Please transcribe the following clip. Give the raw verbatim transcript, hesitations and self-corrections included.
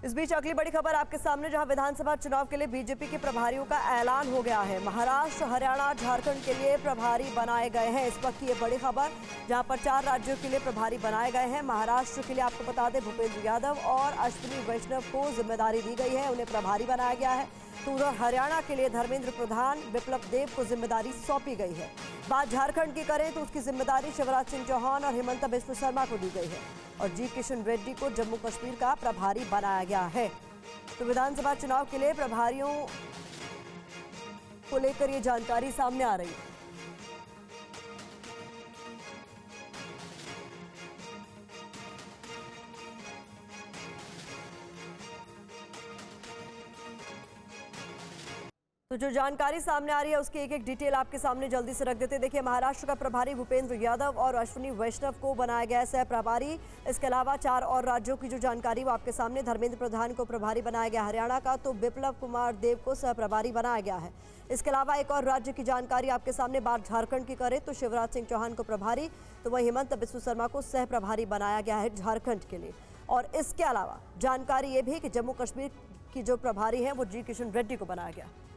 इस बीच अगली बड़ी खबर आपके सामने, जहां विधानसभा चुनाव के लिए बीजेपी के प्रभारियों का ऐलान हो गया है। महाराष्ट्र, हरियाणा, झारखंड के लिए प्रभारी बनाए गए हैं। इस वक्त की ये बड़ी खबर, जहां पर चार राज्यों के लिए प्रभारी बनाए गए हैं। महाराष्ट्र के लिए आपको बता दें, भूपेंद्र यादव और अश्विनी वैष्णव को जिम्मेदारी दी गई है, उन्हें प्रभारी बनाया गया है। तो उधर हरियाणा के लिए धर्मेंद्र प्रधान, विप्लव देव को जिम्मेदारी सौंपी गई है। बात झारखंड की करें तो उसकी जिम्मेदारी शिवराज सिंह चौहान और हिमंता बिस्वा शर्मा को दी गई है और जी किशन रेड्डी को जम्मू कश्मीर का प्रभारी बनाया गया है। तो विधानसभा चुनाव के लिए प्रभारियों को लेकर ये जानकारी सामने आ रही है। तो जो जानकारी सामने आ रही है उसकी एक एक डिटेल आपके सामने जल्दी से रख देते हैं। देखिए, महाराष्ट्र का प्रभारी भूपेंद्र यादव और अश्विनी वैष्णव को बनाया गया सह प्रभारी। इसके अलावा चार और राज्यों की जो जानकारी वो आपके सामने, धर्मेंद्र प्रधान को प्रभारी बनाया गया हरियाणा का, तो विप्लव कुमार देव को सह प्रभारी बनाया गया है। इसके अलावा एक और राज्य की जानकारी आपके सामने, बात झारखंड की करें तो शिवराज सिंह चौहान को प्रभारी, तो वहीं हिमंता बिस्वा शर्मा को सह प्रभारी बनाया गया है झारखंड के लिए। और इसके अलावा जानकारी ये भी कि जम्मू कश्मीर की जो प्रभारी है वो जी किशन रेड्डी को बनाया गया।